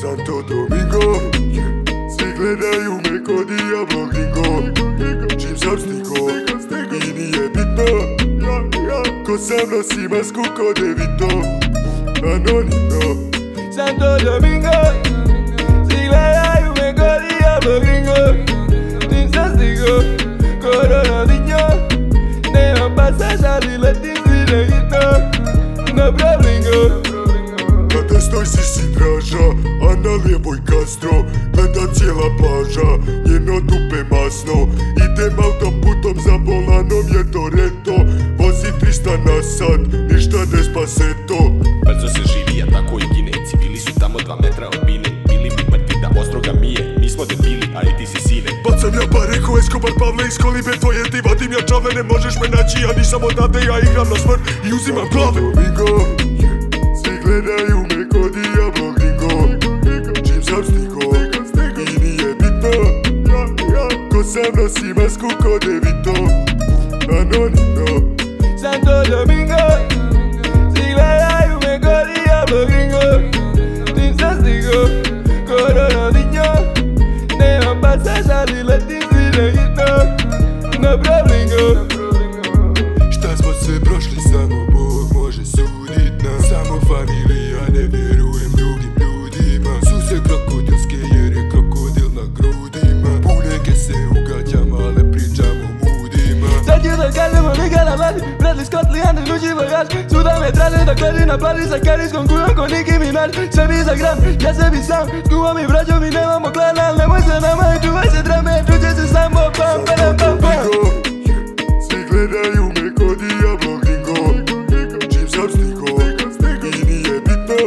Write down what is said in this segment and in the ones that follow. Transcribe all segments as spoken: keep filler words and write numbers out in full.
Santo Domingo, svi gledaju me ko Diablo Gringo. Čim sam stigo i nije bitno, ko sam nosi masku ko Devito. Anonimno Santo Domingo, svi gledaju me ko Diablo Gringo. Čim sam stigo ko Ronaldinho, nemam pasaž ali letim svi na hitno. Na Bravlingo na desnoj si draža, a na lijevoj Castro. Gleda cijela plaža, njeno dupe masno. Idem autoputom, za volanom je Toretto. Vozi trista na sat, ništa Despacito. Brzo se živi, a tako i Ginejci. Bili su tamo dva metra od mine. Bili mi mrtvi da ostroga mije. Mi smo debili, a i ti si sine. Bacam ja pare ko Escobar Pavle iz kolibe tvoje. Ti vadim ja čavle, ne možeš me naći. Ja nisam odavde, ja igram na smrt i uzimam glave. Svi gledaju me ko Diablo Gringo. Čim sam stigo i nije bitno, ko sam nosi masku ko Devito. Anonimno Santo Domingo, svi gledaju me ko Diablo Gringo. Čim sam stigo ko Ronaldinho, nemam pasaž ali letim svi na hitno. Na Bravlingo šta smo sve prošli, samo Bog može sudit nam. Samo familija, ne vjerujem drugim ljudima. Su se krokodilske jer je krokodil na grudima. Puneke se ugađam, ale pričam o mudima. Sad je da kažemo liga na vladi, Bradley Scott, Leandro, Luči Vojač. Suda me traže da kladi na plaži sa karijskom kujom ko Nicki Minaj. Sebi za gram, ja sebi sam, skuvam i braćom i nemamo klana. Al nemoj se nama i čuvaj se drame, čuće se samo pam, pam, pam, pam. Svi gledaju me ko Diablo Gringo. Čim sam stigo i nije bitno,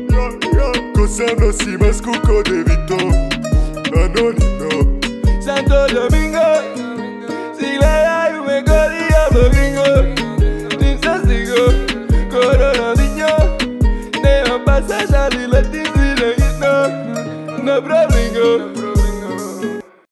ko sam nosi masku ko Devito. Anonimno Santo Domingo.